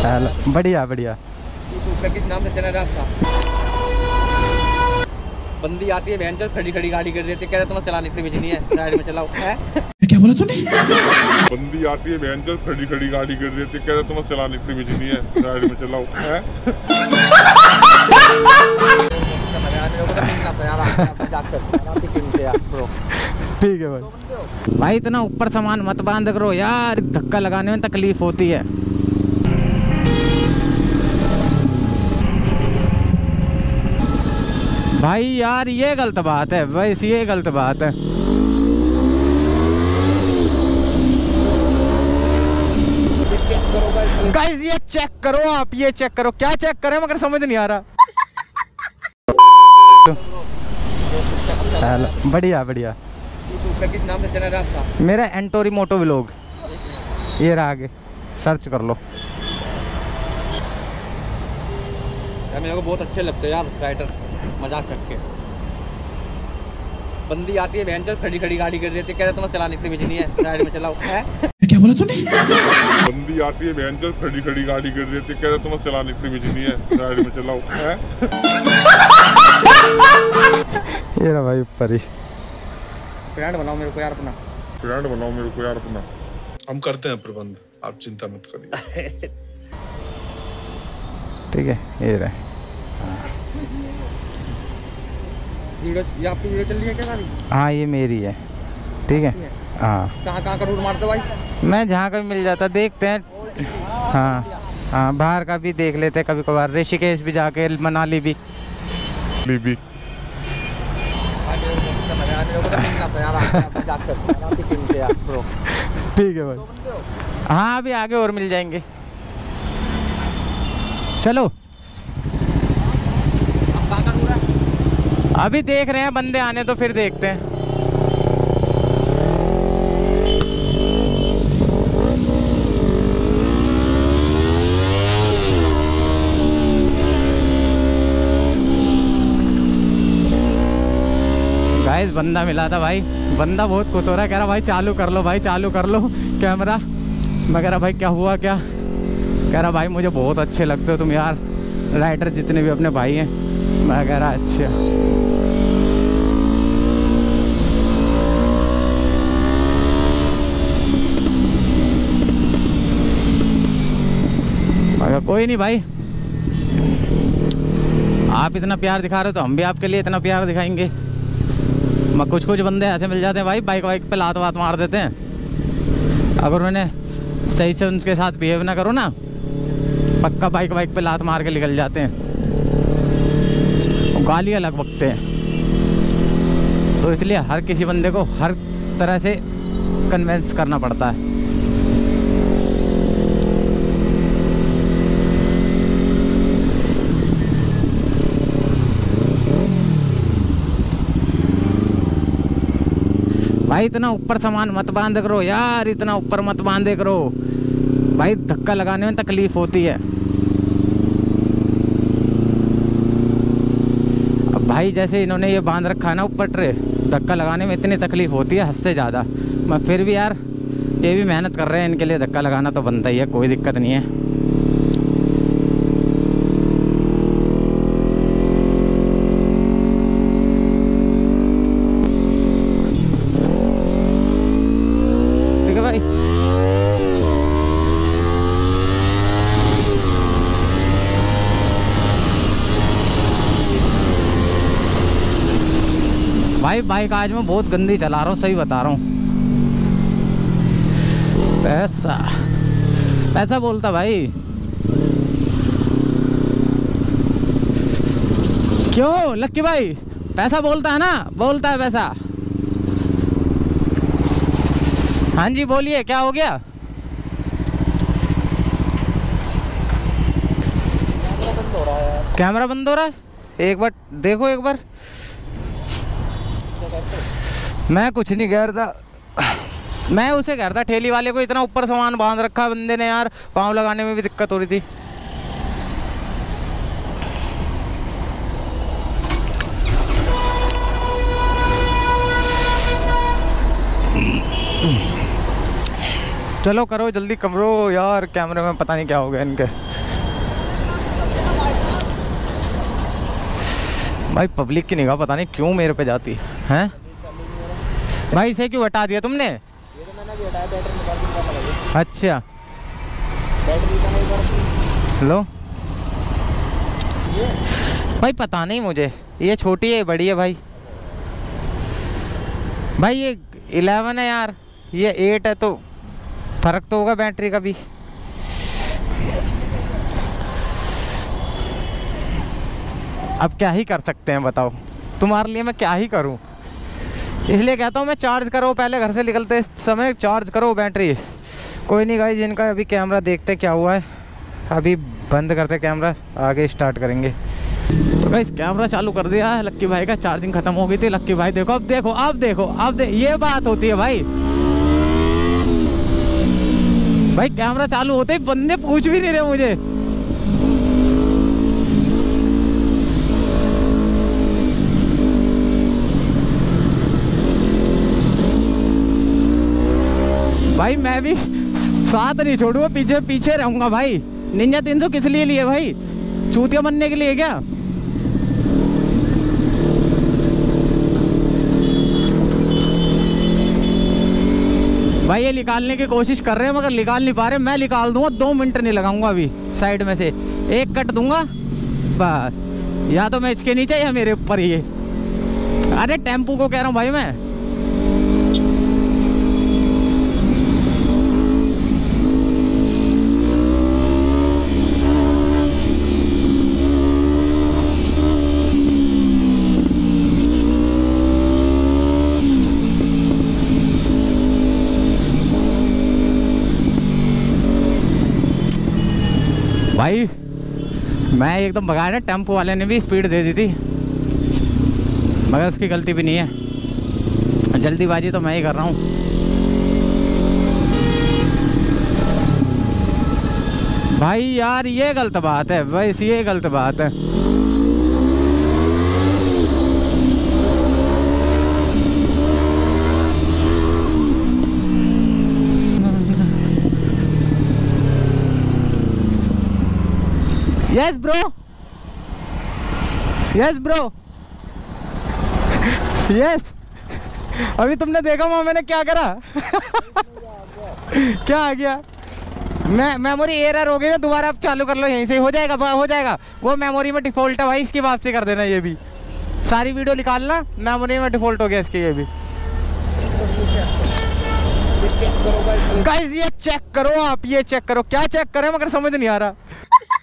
Hello, बढ़िया बढ़िया। किस नाम से चला रास्ता? बंदी आती है बहन, खड़ी खड़ी गाड़ी कर देती है, कहते तुम्हें चलाने की तमीज नहीं है, साइड में चलाओ। है क्या बोला तूने? बंदी आती है बहन, खड़ी खड़ी गाड़ी कर देती है, कहते तुम्हें चलाने की तमीज नहीं है, साइड में चलाओ। है ठीक है भाई। भाई इतना ऊपर सामान मत बांध करो यार, धक्का लगाने में तकलीफ होती है। भाई यार ये गलत बात है, बस ये गलत बात है। गाइस ये चेक करो, आप ये चेक करो, क्या चेक करें मगर समझ नहीं आ रहा। हेलो, बढ़िया बढ़िया। किस नाम से चला रास्ता? मेरा एंटोरी मोटो व्लॉग, ये रहा, आगे सर्च कर लो। यार मेरे को बहुत अच्छे लगते हैं यार राइडर, मजाक करके। बंदी आती है बहन, खड़ी खड़ी गाड़ी कर देती है, कहते तुम्हें चलाने की तमीज नहीं है, साइड में चलाओ। है क्या बोला तूने? बंदी आती है बहन, खड़ी खड़ी गाड़ी कर देती है, कहते तुम्हें चलाने की तमीज नहीं है, साइड में चलाओ। है ये रहा भाई ऊपर ही। फ्रेंड बनाओ मेरे को यार अपना, फ्रेंड बनाओ मेरे को यार अपना। हम करते हैं प्रबंध, आप चिंता मत करिए। ठीक है, ये रहे। ये आपकी वीडियो चल रही है क्या सारी? हाँ ये मेरी है, ठीक है। हाँ कहाँ का रूट मारते भाई? मैं जहाँ का भी मिल जाता देखते हैं। हाँ हाँ, बाहर का भी देख लेते हैं कभी कभार, ऋषिकेश भी जाके, मनाली भी। ठीक है भाई। हाँ अभी आगे और मिल जाएंगे, चलो। अभी देख रहे हैं, बंदे आने तो फिर देखते हैं। गाइस बंदा मिला था भाई, बंदा बहुत खुश हो रहा है, कह रहा भाई चालू कर लो, भाई चालू कर लो कैमरा। मैं कह रहा भाई क्या हुआ क्या? कह रहा भाई मुझे बहुत अच्छे लगते हो तुम यार, राइडर जितने भी अपने भाई हैं। मैं कह रहा अच्छा। कोई नहीं भाई, आप इतना प्यार दिखा रहे हो तो हम भी आपके लिए इतना प्यार दिखाएंगे। कुछ कुछ बंदे ऐसे मिल जाते हैं भाई, बाइक वाइक पे लात वात मार देते हैं। अगर उन्होंने सही से उनके साथ बिहेव ना करो ना, पक्का बाइक वाइक पे लात मार के निकल जाते हैं, गाली अलग बकते हैं। तो इसलिए हर किसी बंदे को हर तरह से कन्विंस करना पड़ता है। भाई इतना ऊपर सामान मत बांध करो यार, इतना ऊपर मत बांधे करो भाई, धक्का लगाने में तकलीफ होती है। अब भाई जैसे इन्होंने ये बांध रखा है ना ऊपर ट्रे, धक्का लगाने में इतनी तकलीफ होती है हद से ज़्यादा। मैं फिर भी यार ये भी मेहनत कर रहे हैं, इनके लिए धक्का लगाना तो बनता ही है, कोई दिक्कत नहीं है। भाई बाइक आज मैं बहुत गंदी चला रहा हूँ, सही बता रहा हूँ। पैसा पैसा बोलता भाई, क्यों लक्की भाई? पैसा बोलता है ना, बोलता है पैसा। हाँ जी बोलिए, क्या हो गया? कैमरा बंद हो रहा है, एक बार देखो एक बार। मैं कुछ नहीं कह रहा था, मैं उसे कह रहा था ठेली वाले को, इतना ऊपर सामान बांध रखा बंदे ने यार, पाँव लगाने में भी दिक्कत हो रही थी। चलो करो जल्दी करो यार, कैमरे में पता नहीं क्या हो गया इनके। भाई पब्लिक की निगाह पता नहीं क्यों मेरे पे जाती है। भाई इसे क्यों हटा दिया तुमने? ये तो मैंने अभी हटाया, बैटरी निकाल के निकाल लगा। अच्छा बैटरी का नहीं करती। लो ये भाई पता नहीं मुझे, ये छोटी है बड़ी है भाई। भाई ये 11 है यार, ये 8 है, तो फर्क तो होगा बैटरी का भी। अब क्या ही कर सकते हैं बताओ, तुम्हारे लिए मैं क्या ही करूं। इसलिए कहता हूं मैं चार्ज करो पहले, घर से निकलते समय चार्ज करो बैटरी। कोई नहीं गाइस, जिनका अभी कैमरा देखते क्या हुआ है, अभी बंद करते कैमरा, आगे स्टार्ट करेंगे। तो गाइस कैमरा चालू कर दिया है लक्की भाई का, चार्जिंग खत्म हो गई थी। लक्की भाई देखो अब देखो, अब देखो, अब ये बात होती है भाई। भाई कैमरा चालू होते ही बंदे पूछ भी नहीं रहे मुझे। भाई मैं भी साथ नहीं छोड़ूंगा, पीछे पीछे रहूंगा भाई। निंजा 300 किस लिए लिए भाई? चूतिया बनने के लिए क्या? भाई ये निकालने की कोशिश कर रहे हैं मगर निकाल नहीं पा रहे। मैं निकाल दूंगा, 2 मिनट नहीं लगाऊंगा। अभी साइड में से एक कट दूंगा बस, या तो मैं इसके नीचे या मेरे ऊपर ही। अरे टेम्पू को कह रहा हूँ भाई मैं। भाई मैं एकदम भगाया ना, टेम्पो वाले ने भी स्पीड दे दी थी, मगर उसकी गलती भी नहीं है, जल्दीबाजी तो मैं ही कर रहा हूँ। भाई यार ये गलत बात है भाई, ये गलत बात है। Yes bro, yes bro, yes. अभी तुमने देखा वहाँ मैंने क्या करा? क्या आ गया? मैं मेमोरी एरर हो गई ना, दोबारा आप चालू कर लो, यहीं से हो जाएगा, हो जाएगा। वो मेमोरी में डिफ़ॉल्ट है भाई, इसकी वापसी कर देना। ये भी सारी वीडियो निकालना, मेमोरी में डिफ़ॉल्ट हो गया इसकी। ये भी चेक करो गाइस, ये चेक करो आप, ये चेक करो। क्या चेक करें मगर समझ नहीं आ रहा।